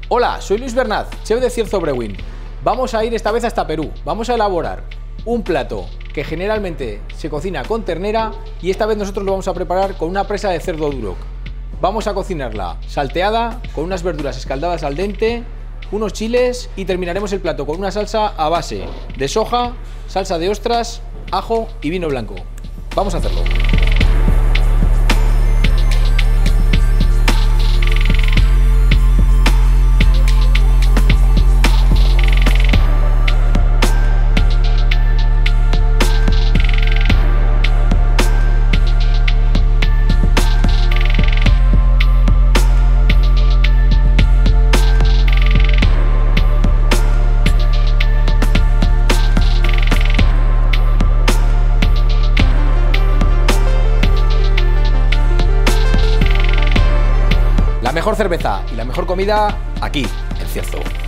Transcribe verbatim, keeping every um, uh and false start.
Hola, soy Luis Bernat, chef de Cierzo Brewing. Vamos a ir esta vez hasta Perú. Vamos a elaborar un plato que generalmente se cocina con ternera y esta vez nosotros lo vamos a preparar con una presa de cerdo duro. Vamos a cocinarla salteada, con unas verduras escaldadas al dente, unos chiles y terminaremos el plato con una salsa a base de soja, salsa de ostras, ajo y vino blanco. Vamos a hacerlo. La mejor cerveza y la mejor comida aquí, en Cierzo.